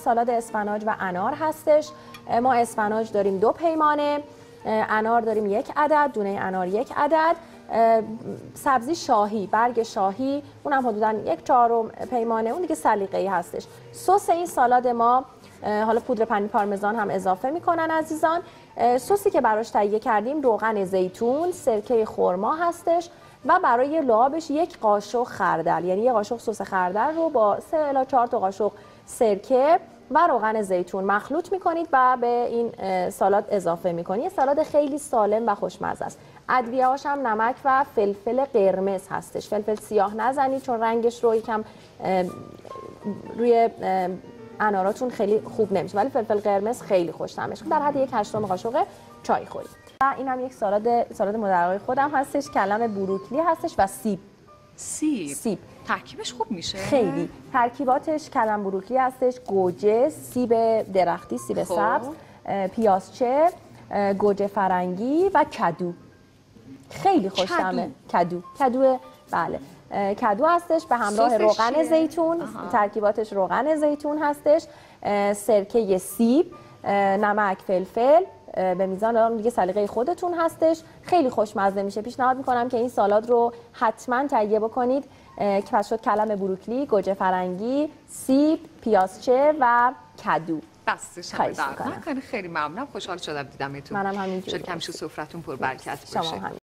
سالاد اسفناج و انار هستش. ما اسفناج داریم 2 پیمانه، انار داریم 1 عدد، دونه انار 1 عدد، سبزی شاهی، برگ شاهی اونم حدوداً 1/4 پیمانه، اون دیگه سلیقه‌ای هستش. سس این سالاد ما حالا پودر پنیر پارمزان هم اضافه میکنن عزیزان. سسی که براش تهیه کردیم روغن زیتون، سرکه خرما هستش و برای لعابش 1 قاشق خردل، یعنی 1 قاشق سس خردل رو با 3 الی 4 تا قاشق سرکه و روغن زیتون مخلوط میکنید و به این سالاد اضافه میکنید. یه سالاد خیلی سالم و خوشمزه است. ادویه‌هاش هم نمک و فلفل قرمز هستش. فلفل سیاه نزنید چون رنگش رو یکم روی اناراتون خیلی خوب نمیشه، ولی فلفل قرمز خیلی خوش طعمش. در حد 1/8 قاشق چای خورید. و این هم یک سالاد مادرای خودم هستش، کلم بروکلی هستش و سیب. ترکیبش خوب میشه خیلی. ترکیباتش کلم بروکلی هستش، گوجه، سیب درختی، سیب سبز، پیازچه، گوجه فرنگی و کدو. خیلی خوش طعمه. کدو بله. کدو هستش به همراه روغن زیتون. ترکیباتش روغن زیتون هستش، سرکه سیب، نمک، فلفل به میزان دیگه سلیقه خودتون هستش. خیلی خوشمزه میشه. پیشنهاد میکنم که این سالاد رو حتما تهیه بکنید. که پس شد کلم بروکلی، گوجه فرنگی، سیب، پیازچه و کدو. دستش خیلی ممنونم. خوشحال شدم دیدمتون. منم همینجوری. کمش سفرتون پر برکت باشه.